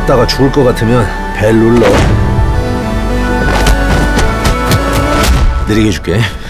걷다가 죽을 것 같으면 벨 눌러. 느리게 줄게.